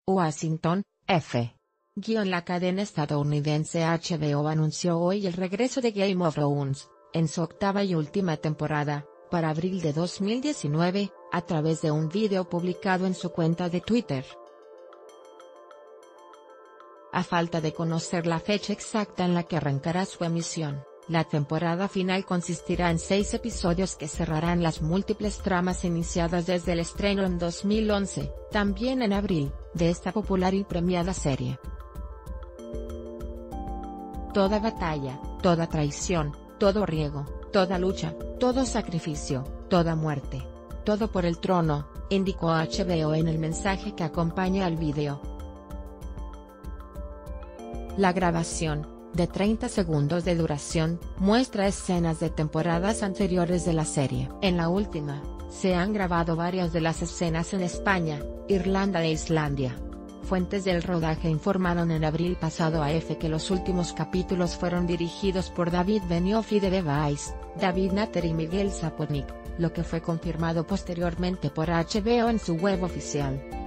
Washington, F. La cadena estadounidense HBO anunció hoy el regreso de Game of Thrones, en su octava y última temporada, para abril de 2019, a través de un video publicado en su cuenta de Twitter. A falta de conocer la fecha exacta en la que arrancará su emisión, la temporada final consistirá en 6 episodios que cerrarán las múltiples tramas iniciadas desde el estreno en 2011, también en abril, de esta popular y premiada serie. Toda batalla, toda traición, todo riego, toda lucha, todo sacrificio, toda muerte. Todo por el trono, indicó HBO en el mensaje que acompaña al video. La grabación, de 30 segundos de duración, muestra escenas de temporadas anteriores de la serie. En la última, se han grabado varias de las escenas en España, Irlanda e Islandia. Fuentes del rodaje informaron en abril pasado a EFE que los últimos capítulos fueron dirigidos por David Benioff y Dave Weiss, David Nutter y Miguel Sapochnik, lo que fue confirmado posteriormente por HBO en su web oficial.